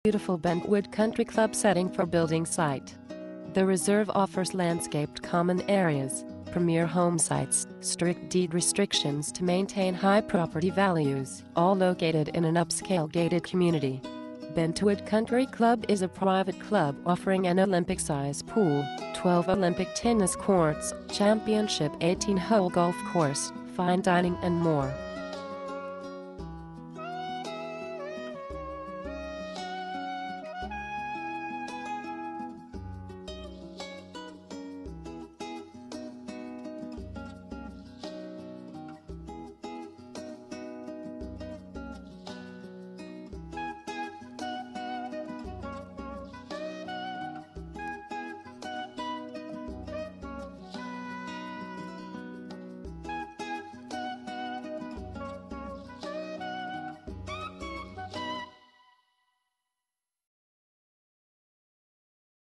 Beautiful Bentwood Country Club setting for building site. The reserve offers landscaped common areas, premier home sites, strict deed restrictions to maintain high property values, all located in an upscale gated community. Bentwood Country Club is a private club offering an Olympic-size pool, 12 Olympic tennis courts, championship 18-hole golf course, fine dining and more.